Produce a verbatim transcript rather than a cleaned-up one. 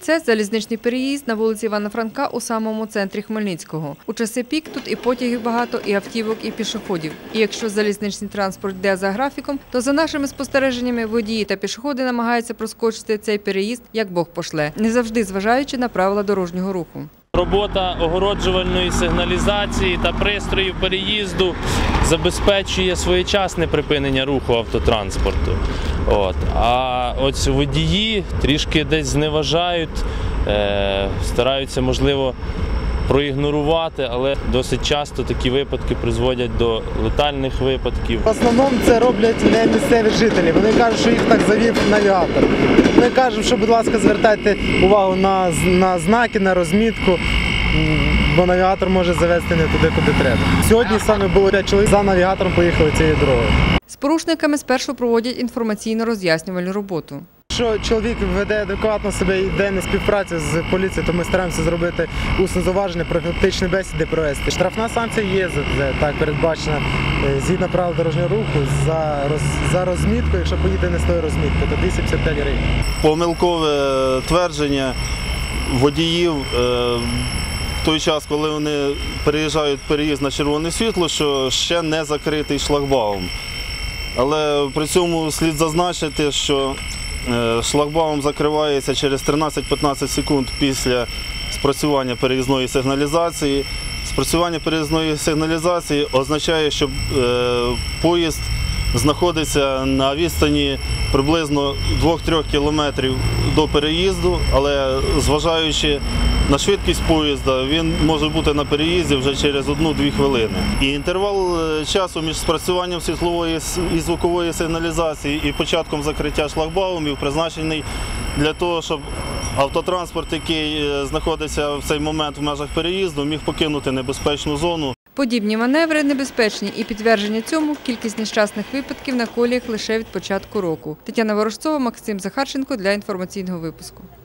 Це залізничний переїзд на вулиці Івана Франка у самому центрі Хмельницького. У часи пік тут і потягів багато, і автівок, і пішоходів. І якщо залізничний транспорт йде за графіком, то за нашими спостереженнями водії та пішоходи намагаються проскочити цей переїзд, як Бог пошле, не завжди зважаючи на правила дорожнього руху. Робота огороджувальної сигналізації та пристроїв переїзду забезпечує своєчасне припинення руху автотранспорту. От. А ось водії трішки десь зневажають, е, стараються, можливо, проігнорувати, але досить часто такі випадки призводять до летальних випадків. В основному це роблять не місцеві жителі. Вони кажуть, що їх так завів навігатор. Ми кажемо, що, будь ласка, звертайте увагу на, на знаки, на розмітку, бо навігатор може завести не туди, куди треба. Сьогодні саме було п'ять чоловік за навігатором поїхали цією дорогою. З порушниками спершу проводять інформаційно-роз'яснювальну роботу. Якщо чоловік веде адекватно себе і йде на співпрацю з поліцією, то ми стараємося зробити усне зауваження, профілактичні бесіди провести. Штрафна санкція є, так передбачена згідно правил дорожнього руху за, роз, за розмітку, якщо поїде не з тої розмітки, то двісті п'ятдесят п'ять гривень. Помилкове твердження водіїв в той час, коли вони переїжджають переїзд на червоне світло, що ще не закритий шлагбаум. Але при цьому слід зазначити, що шлагбаум закривається через тринадцять-п'ятнадцять секунд після спрацювання переїзної сигналізації. Спрацювання переїзної сигналізації означає, що поїзд знаходиться на відстані приблизно двох-трьох кілометрів до переїзду, але зважаючи на швидкість поїзда, він може бути на переїзді вже через одну-дві хвилини. І інтервал часу між спрацюванням світлової і звукової сигналізації і початком закриття шлагбаумів призначений для того, щоб автотранспорт, який знаходиться в цей момент в межах переїзду, міг покинути небезпечну зону. Подібні маневри небезпечні і підтвердження цьому – кількість нещасних випадків на коліях лише від початку року. Тетяна Ворожцова, Максим Захарченко для інформаційного випуску.